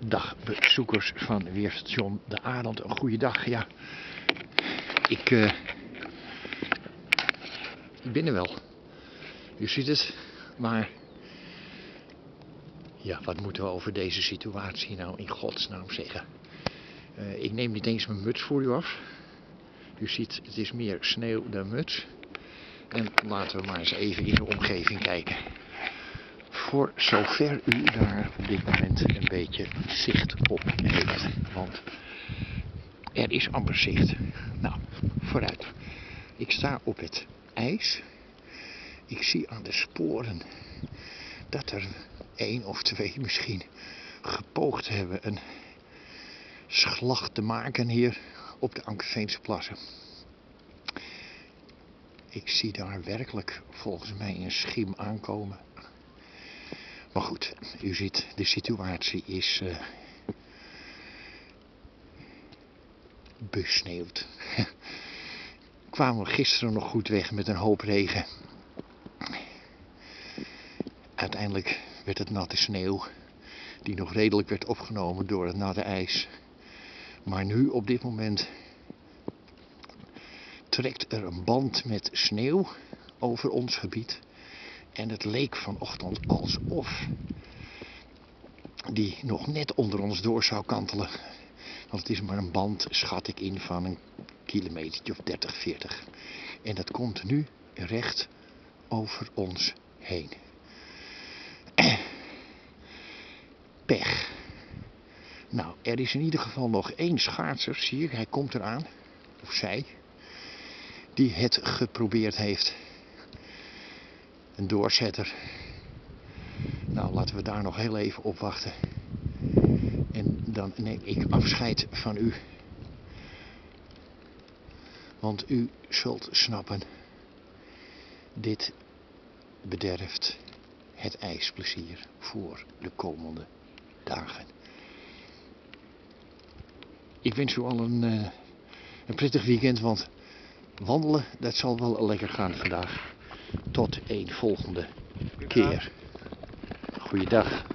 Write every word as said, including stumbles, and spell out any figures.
Dag bezoekers van Weerstation de Arend, een goede dag. Ja, ik, uh, ik ben er wel. U ziet het, maar ja, wat moeten we over deze situatie nou in godsnaam zeggen? Uh, ik neem niet eens mijn muts voor u af. U ziet, het is meer sneeuw dan muts. En laten we maar eens even in de omgeving kijken. Voor zover u daar op dit moment een beetje zicht op heeft. Want er is amper zicht. Nou, vooruit. Ik sta op het ijs. Ik zie aan de sporen dat er één of twee misschien gepoogd hebben een slag te maken hier op de Ankerveense plassen. Ik zie daar werkelijk volgens mij een schim aankomen. Maar goed, u ziet, de situatie is uh, besneeuwd. Kwamen we gisteren nog goed weg met een hoop regen. Uiteindelijk werd het natte sneeuw, die nog redelijk werd opgenomen door het natte ijs. Maar nu op dit moment trekt er een band met sneeuw over ons gebied. En het leek vanochtend alsof die nog net onder ons door zou kantelen. Want het is maar een band, schat ik in, van een kilometer of dertig, veertig. En dat komt nu recht over ons heen. Pech. Nou, er is in ieder geval nog één schaatser, zie je, hij komt eraan. Of zij. Die het geprobeerd heeft. Een doorzetter. Nou, laten we daar nog heel even op wachten. En dan neem ik afscheid van u. Want u zult snappen. Dit bederft het ijsplezier voor de komende dagen. Ik wens u al een, uh, een prettig weekend, want wandelen, dat zal wel lekker gaan vandaag. Tot een volgende keer. Goeiedag.